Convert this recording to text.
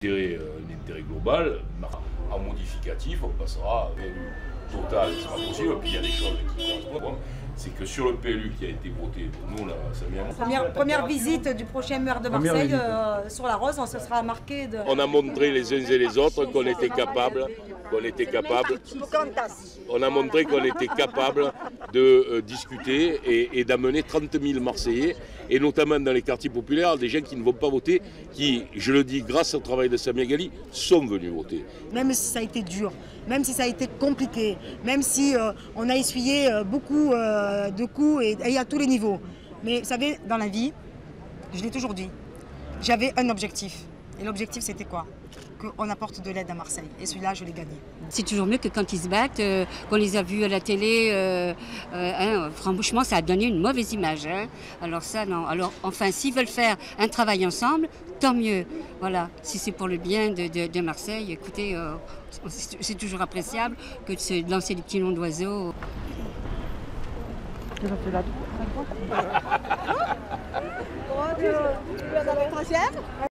Un intérêt global. En modificatif, on passera à du total, ce sera possible. Puis il y a des choses qui correspondent. C'est que sur le PLU qui a été voté, nous, là, ça vient. Première visite du prochain maire de Marseille sur la Rose, on se sera marqué de... On a montré les uns et les autres qu'on était capables, on a montré qu'on était capable de discuter et d'amener 30 000 Marseillais, et notamment dans les quartiers populaires, des gens qui ne vont pas voter, qui, je le dis, grâce au travail de Samia Ghali, sont venus voter. Même si ça a été dur, même si ça a été compliqué, même si on a essuyé beaucoup de coups et à tous les niveaux. Mais vous savez, dans la vie, je l'ai toujours dit, j'avais un objectif. Et l'objectif, c'était quoi? Qu'on apporte de l'aide à Marseille. Et celui-là, je l'ai gagné. C'est toujours mieux que quand ils se battent, qu'on les a vus à la télé. Franchement, ça a donné une mauvaise image. Hein. Alors ça, non. Alors, enfin, s'ils veulent faire un travail ensemble, tant mieux. Voilà. Si c'est pour le bien de Marseille, écoutez, c'est toujours appréciable que de se lancer des petits noms d'oiseaux. Tu veux dans le troisième?